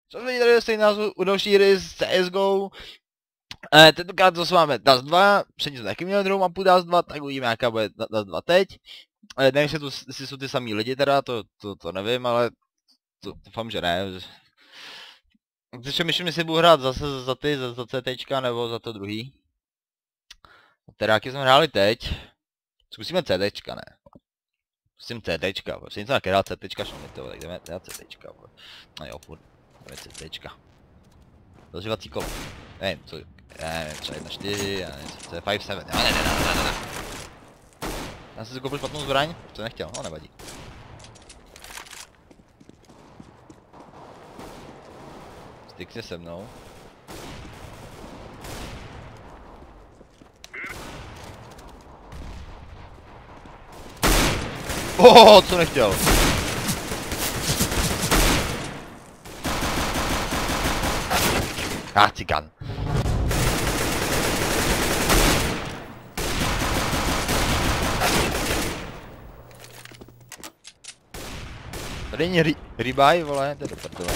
Co jsme tady dostali názvu u další hry z CSGO. Tentokrát zase máme Dust 2, předtím jsme taky měli druhou mapu Dust 2, tak uvidíme jaká bude Dust 2 teď. Nevím, jestli jsou ty samý lidi teda, to nevím, ale doufám, že ne. Takže myslím, že si budu hrát zase za CTčka nebo za to druhý. Teda jaký jsme hráli teď. Zkusíme CTčka, ne? Zkusím CTčka, prostě něco taky hrát CTčka, šlo tak jdeme teda CTčka. No jo, furt, jdeme CTčka. Zaživací kolo. Nevím, co, nevím, třeba 1.4, já nevím, co je 5.7, ne. Já jsem si koupil špatnou zbraň, to nechtěl, no nevadí. Styk se se mnou. Co nechtěl? Cigan. Tady není rybaj, vole, to je do prdele.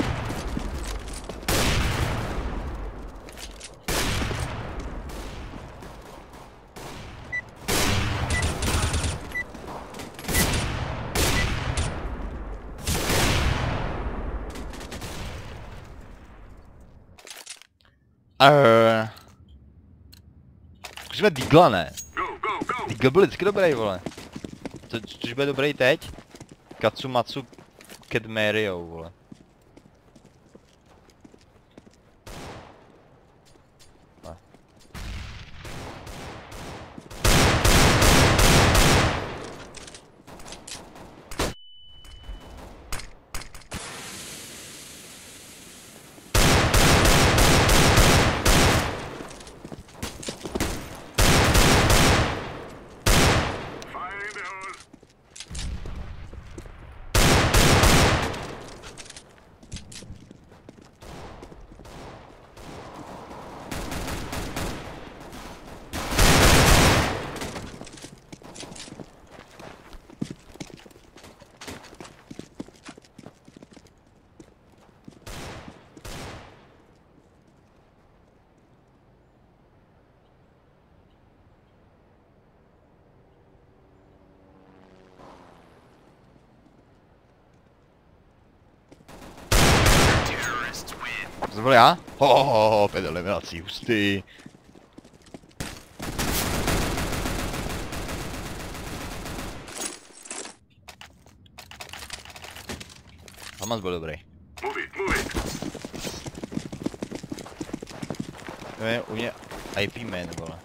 Zkusíme Deagla, ne? Deagle byl vždycky dobrý, vole. Což bude dobrý teď? Katsumatsu Kedmerio, vole. To byl já? Pět eliminací, hustý. Hamas byl dobrý. U mě IP man, vole.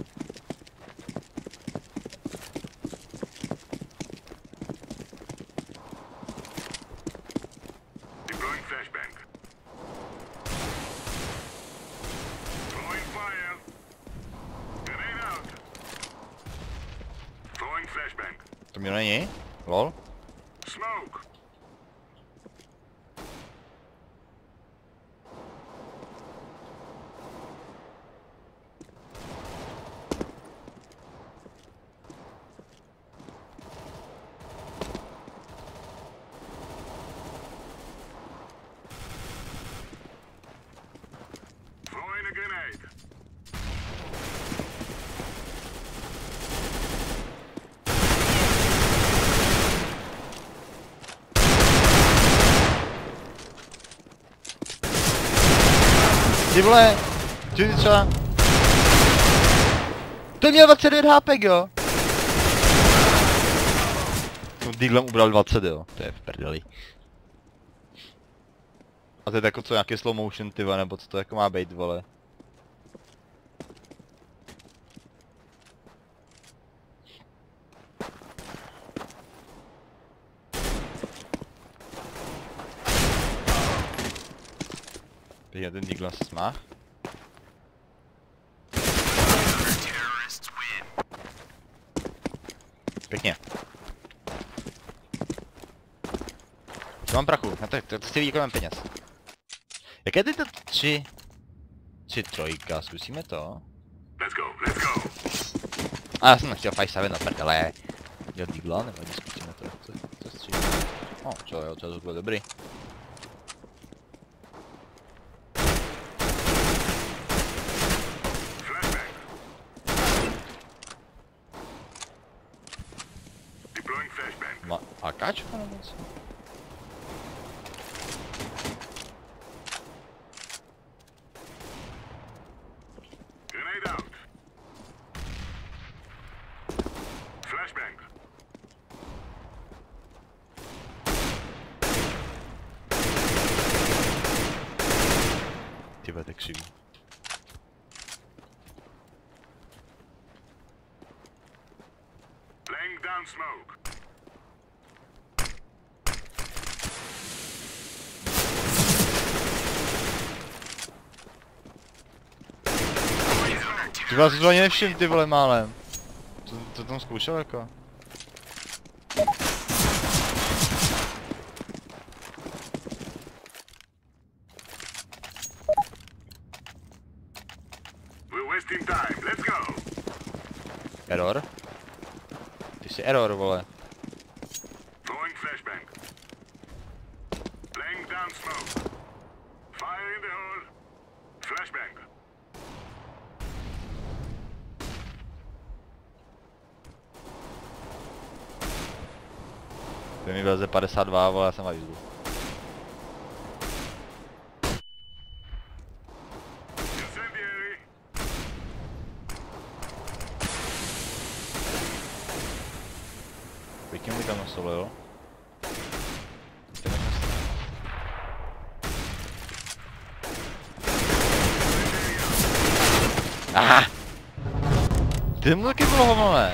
To mě není? Lol? Ty vole, ty třeba... To měl 29 HPG, jo? No Deaglem ubral 20, jo, to je v prdeli. A to je jako co, nějaký slow motion, tyva, nebo co to jako má být, vole. Teď ten Deagla se smáh. Pěkně. Co mám prachu? No to si vidí, kolem peněz. Jaké ty to tři trojka, zkusíme to? A já jsem nechtěl 5-7 na prdele. Děl Deagla, nebo zkusíme to, co střílí. Jo, to je bylo dobrý. Ačko nebo co? Grenade out. Flashbang. Ty vete křivý. Laying down smoke. Ty vás to ani nevšim, ty vole, málem. Co tam zkoušel jako? We're wasting time. Let's go. Error? Ty jsi error, vole. Throwing flashbang. Laying down smoke. Fire in the hole. Flashbang. Ty mi veze 52, vole, já jsem na jízdu. Incendiary. Pěkně mi tam nasolil. Aha! Ty mu taky bylo hovno, ne?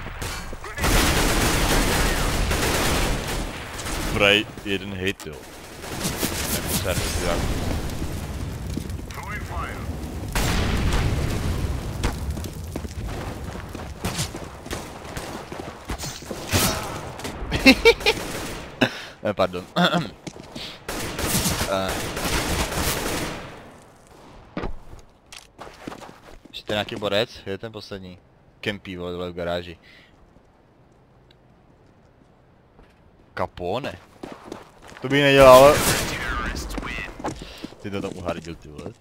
Prej jeden hit, jo. Nebo servis, jak. Throwing fire. Pardon. Ještě nějaký borec? Je ten poslední. Kempí, vole, dole v garáži. Capone? To bych nedělal. Ty to tam uhardil, ty vole.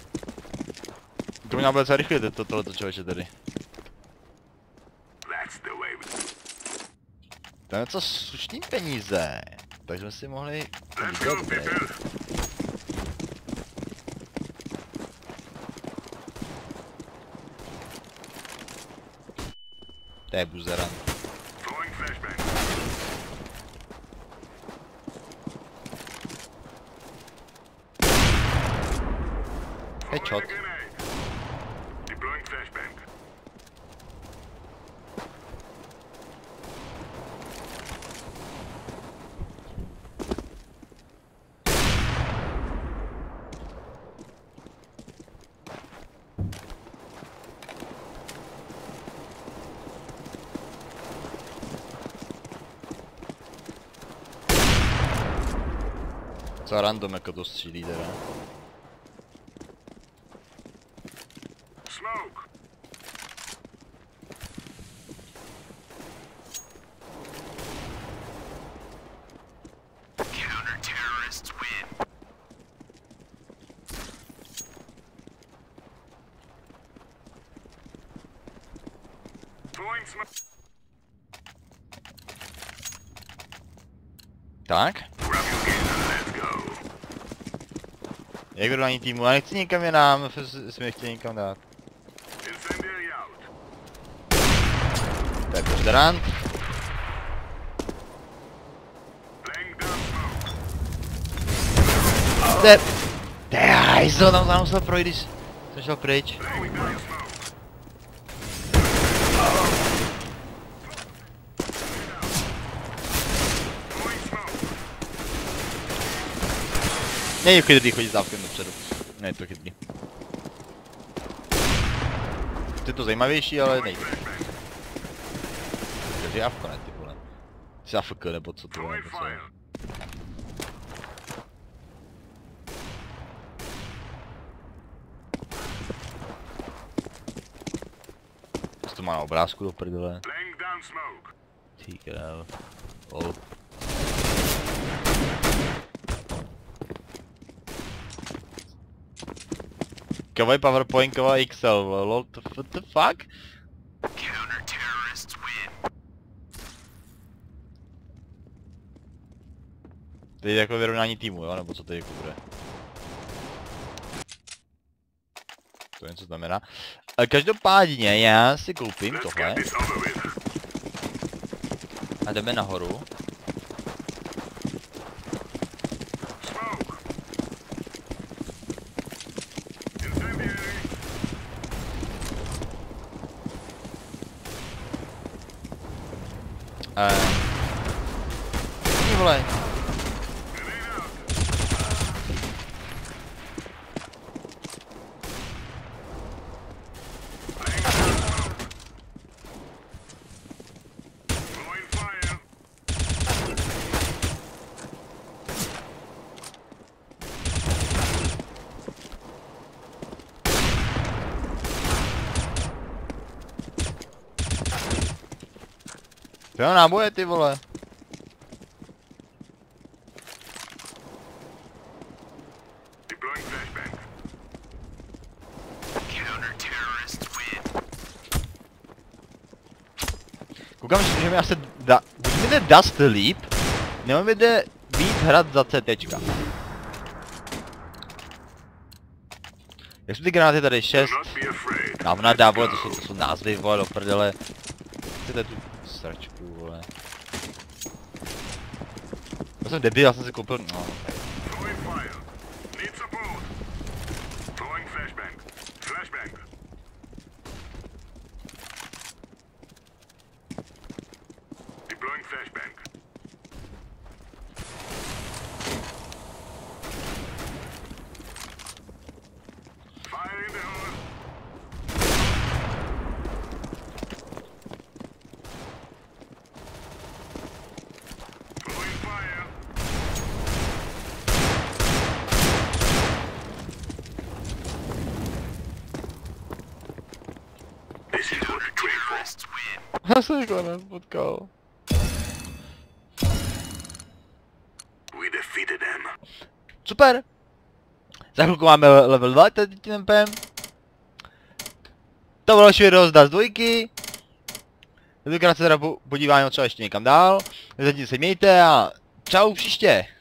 To měla velice rychle, tohleto člověče tady. That's the way we... To je něco slušný peníze. Takže jsme si mohli... Let's go, people. To je buzeran. Throwing flashbang. Headshot. Throwing a grenade. Deploying flashbang. Co random jako to střílí teda. Smoke. Counter-terrorists win. Throwing smoke. Tak? Grab your gear and let's go. Jak dodání týmu? Já nechci nikam jinam, jsme je chtěli nikam dát. Incendiary out. To je buzeran. Laying down smoke. To je hajzl, tam jsem musel projít, když jsem šel pryč. Laying down smoke. Throwing smoke. Není chytrý chodit s dávkem dopředu. Ne, je to chytrý. Je to zajímavější, ale nejde. Takže je avko, ne, ty vole. Jsi AFK, nebo co to je, Throwing nebo co. fire. Co to má na obrázku do prdele? Laying down smoke. Ty král. Oh. Kavaj PowerPoint, kavaj Excel, lol, what the fuck? Counter-terrorists win. Teď jako vyrovnání týmu, jo? Nebo co to jako bude? To něco znamená. Každopádně já si koupím Let's tohle. get this over with. A jdeme nahoru. Smoke. Incendiary. Ty vole. Grenade out. Laying down smoke. Throwing fire. To jo, náboje ty vole. Deploying flashbang. Koukám, že mi asi buď mi jde Dust líp, nebo mi jde víc hrát za CTčka. Jak jsou ty granáty tady? 6. Do not be afraid. Navnadá, vole, to jsou názvy, vole, do prdele. Chcete tu sračku, vole. Já jsem debil, já jsem si koupil, no. Throwing fire. Need support. Throwing flashbang. Flashbang. Deploying flashbang. Fire in the hole. Throwing fire. This is what we train for. Já jsem jako nepotkal. We defeated them. Super! Za chvilku máme level 2 tím tempem. To bylo další video z Dust 2. Tentokrát se teda podíváme třeba ještě někam dál. Zatím se mějte a čau příště!